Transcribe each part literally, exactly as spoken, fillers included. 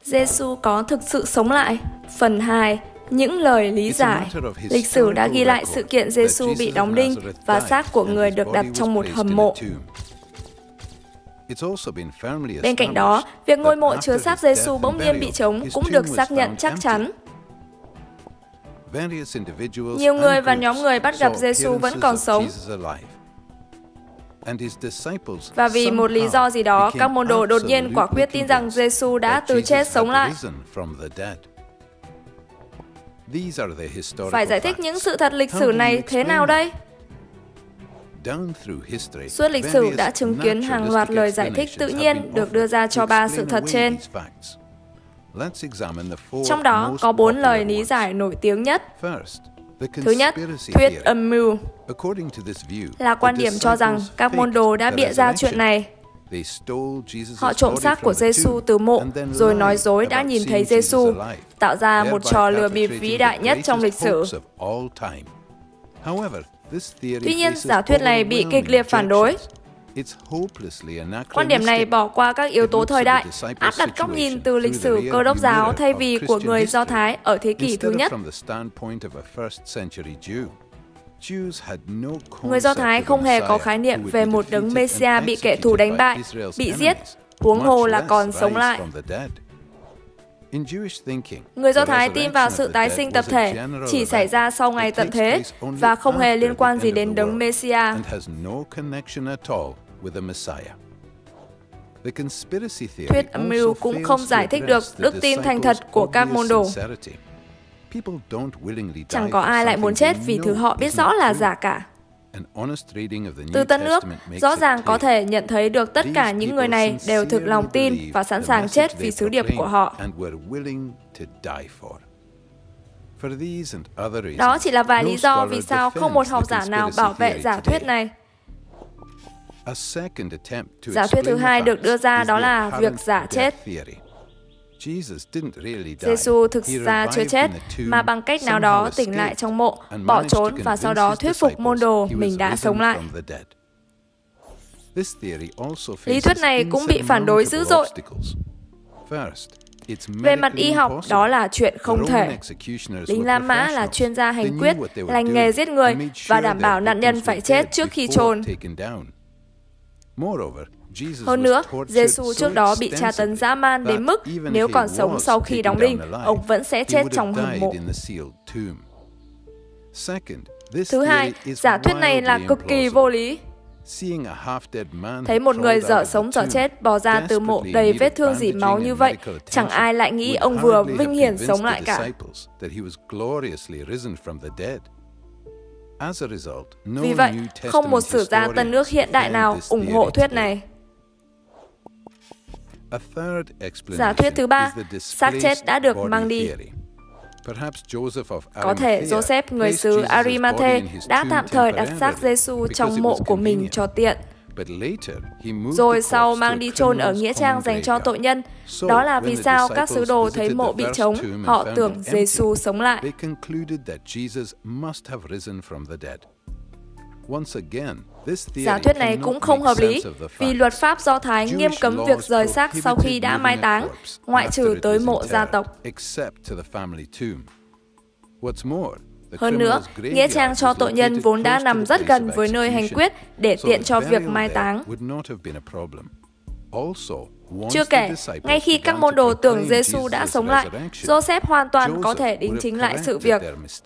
Giêsu có thực sự sống lại? Phần hai. Những lời lý giải. Lịch sử đã ghi lại sự kiện Giêsu bị đóng đinh và xác của người được đặt trong một hầm mộ. Bên cạnh đó, việc ngôi mộ chứa xác Giêsu bỗng nhiên bị trống cũng được xác nhận chắc chắn. Nhiều người và nhóm người bắt gặp Giêsu vẫn còn sống. Và vì một lý do gì đó, các môn đồ đột nhiên quả quyết tin rằng Giêsu đã từ chết sống lại. Phải giải thích những sự thật lịch sử này thế nào đây? Suốt lịch sử đã chứng kiến hàng loạt lời giải thích tự nhiên được đưa ra cho ba sự thật trên. Trong đó có bốn lời lý giải nổi tiếng nhất. Thứ nhất, thuyết âm mưu là quan điểm cho rằng các môn đồ đã bịa ra chuyện này. Họ trộm xác của Giêsu từ mộ, rồi nói dối đã nhìn thấy Giêsu, tạo ra một trò lừa bịp vĩ đại nhất trong lịch sử. Tuy nhiên, giả thuyết này bị kịch liệt phản đối. Quan điểm này bỏ qua các yếu tố thời đại, áp đặt góc nhìn từ lịch sử Cơ đốc giáo thay vì của người Do Thái ở thế kỷ thứ nhất. Người Do Thái không hề có khái niệm về một đấng Messiah bị kẻ thù đánh bại, bị giết, huống hồ là còn sống lại. Người Do Thái tin vào sự tái sinh tập thể chỉ xảy ra sau ngày tận thế và không hề liên quan gì đến đấng Messiah. Thuyết âm mưu cũng không giải thích được đức tin thành thật của các môn đồ. Chẳng có ai lại muốn chết vì thứ họ biết rõ là giả cả. Từ Tân Ước, rõ ràng có thể nhận thấy được tất cả những người này đều thực lòng tin và sẵn sàng chết vì sứ điệp của họ. Đó chỉ là vài lý do vì sao không một học giả nào bảo vệ giả thuyết này. Giả thuyết thứ hai được đưa ra đó là việc giả chết. Giêsu thực ra chưa chết, mà bằng cách nào đó tỉnh lại trong mộ, bỏ trốn và sau đó thuyết phục môn đồ mình đã sống lại. Lý thuyết này cũng bị phản đối dữ dội. Về mặt y học, đó là chuyện không thể. Lính La Mã là chuyên gia hành quyết, lành nghề giết người và đảm bảo nạn nhân phải chết trước khi chôn. Hơn nữa, Giêsu trước đó bị tra tấn dã man đến mức nếu còn sống sau khi đóng đinh, ông vẫn sẽ chết trong hầm mộ. Thứ hai, giả thuyết này là cực kỳ vô lý. Thấy một người dở sống dở chết bò ra từ mộ đầy vết thương rỉ máu như vậy, chẳng ai lại nghĩ ông vừa vinh hiển sống lại cả. Vì vậy, không một sử gia Tân Ước hiện đại nào ủng hộ thuyết này. Giả thuyết thứ ba, xác chết đã được mang đi. Có thể Joseph, người xứ Arimathe, đã tạm thời đặt xác Giêsu trong mộ của mình cho tiện. Rồi sau mang đi chôn ở nghĩa trang dành cho tội nhân. Đó là vì sao các sứ đồ thấy mộ bị trống, họ tưởng Giêsu sống lại. Giả thuyết này cũng không hợp lý, vì luật pháp Do Thái nghiêm cấm việc rời xác sau khi đã mai táng, ngoại trừ tới mộ gia tộc. Hơn nữa, nghĩa trang cho tội nhân vốn đã nằm rất gần với nơi hành quyết để tiện cho việc mai táng. Chưa kể, ngay khi các môn đồ tưởng Giêsu đã sống lại, Joseph hoàn toàn có thể đính chính lại sự việc.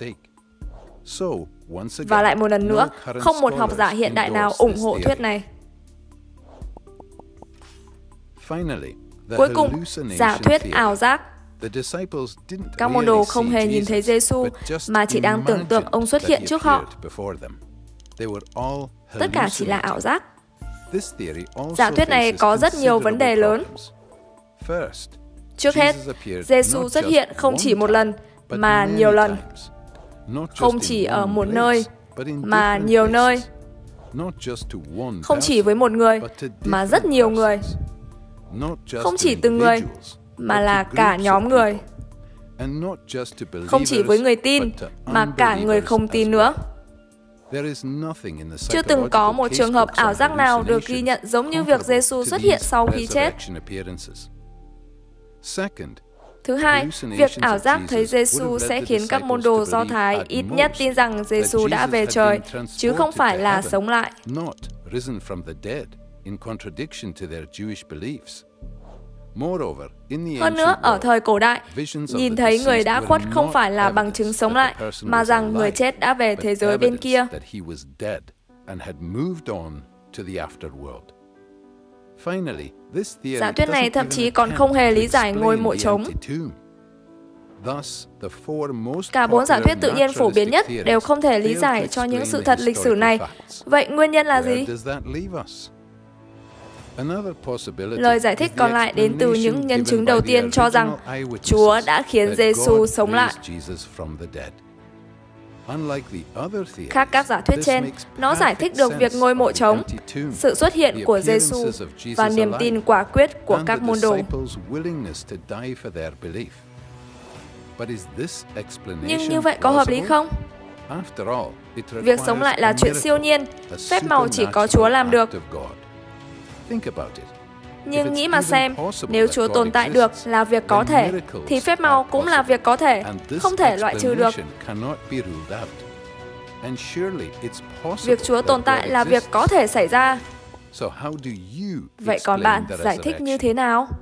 Và lại một lần nữa, không một học giả hiện đại nào ủng hộ thuyết này. Cuối cùng, giả thuyết ảo giác. Các môn đồ không hề nhìn thấy Giêsu, mà chỉ đang tưởng tượng ông xuất hiện trước họ. Tất cả chỉ là ảo giác. Giả thuyết này có rất nhiều vấn đề lớn. Trước hết, Giêsu xuất hiện không chỉ một lần, mà nhiều lần. Không chỉ ở một nơi, mà nhiều nơi. Không chỉ với một người, mà rất nhiều người. Không chỉ từng người, mà là cả nhóm người. Không chỉ với người tin, mà cả người không tin nữa. Chưa từng có một trường hợp ảo giác nào được ghi nhận giống như việc Giêsu xuất hiện sau khi chết. Thứ hai, việc ảo giác thấy Giêsu sẽ khiến các môn đồ Do Thái ít nhất tin rằng Giêsu đã về trời, chứ không phải là sống lại. Hơn nữa, ở thời cổ đại, nhìn thấy người đã khuất không phải là bằng chứng sống lại, mà rằng người chết đã về thế giới bên kia. Giả thuyết này thậm chí còn không hề lý giải ngôi mộ trống. Cả bốn giả thuyết tự nhiên phổ biến nhất đều không thể lý giải cho những sự thật lịch sử này. Vậy nguyên nhân là gì? Lời giải thích còn lại đến từ những nhân chứng đầu tiên cho rằng Chúa đã khiến Giêsu sống lại. Khác các giả thuyết trên, nó giải thích được việc ngôi mộ trống, sự xuất hiện của Giêsu và niềm tin quả quyết của các môn đồ. Nhưng như vậy có hợp lý không? Việc sống lại là chuyện siêu nhiên, phép màu chỉ có Chúa làm được. Nhưng nghĩ mà xem, nếu Chúa tồn tại được là việc có thể, thì phép màu cũng là việc có thể, không thể loại trừ được. Việc Chúa tồn tại là việc có thể xảy ra. Vậy còn bạn giải thích như thế nào?